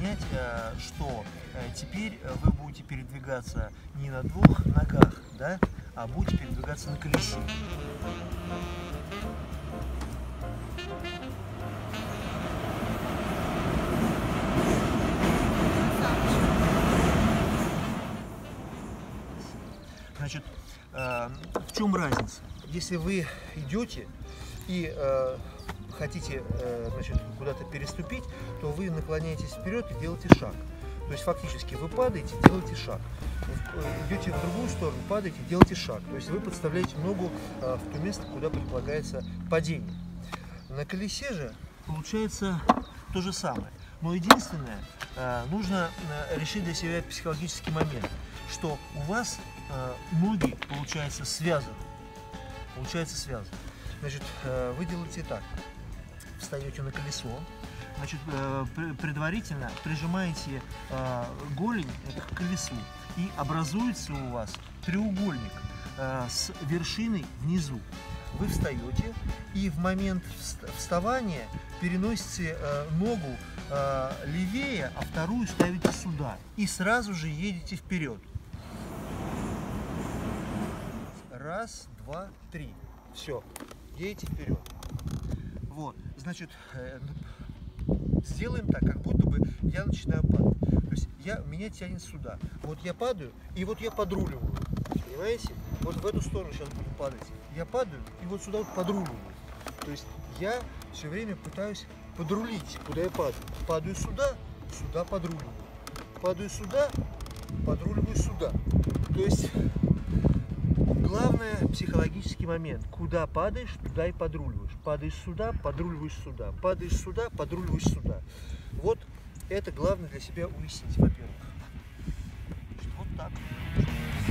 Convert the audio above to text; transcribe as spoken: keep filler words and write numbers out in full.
понять, что теперь вы будете передвигаться не на двух ногах, да, а будете передвигаться на колесе. Значит, в чем разница? Если вы идете и э, хотите э, значит, куда-то переступить, то вы наклоняетесь вперед и делаете шаг. То есть фактически вы падаете, делаете шаг. Вы идете в другую сторону, падаете, делаете шаг. То есть вы подставляете ногу э, в то место, куда предполагается падение. На колесе же получается то же самое. Но единственное, э, нужно решить для себя психологический момент, что у вас э, ноги, получается, связаны. Получается связаны. Значит, э, вы делаете так. Встаете на колесо. Значит, э, предварительно прижимаете э, голень к колесу. И образуется у вас треугольник э, с вершиной внизу. Вы встаете и в момент вставания переносите э, ногу э, левее, а вторую ставите сюда. И сразу же едете вперед. Раз, два, три. Все, едете вперед. Вот, значит, э, сделаем так, как будто бы я начинаю падать. То есть я, меня тянет сюда. Вот я падаю, и вот я подруливаю. Понимаете? Вот в эту сторону сейчас буду падать. Я падаю, и вот сюда вот подруливаю. То есть я все время пытаюсь подрулить, куда я падаю. Падаю сюда, сюда подруливаю. Падаю сюда, подруливаю сюда. То есть главное психологический момент. Куда падаешь, туда и подруливаешь. Падаешь сюда, подруливаешь сюда. Падаешь сюда, подруливаешь сюда. Вот это главное для себя уяснить, во-первых. Вот так.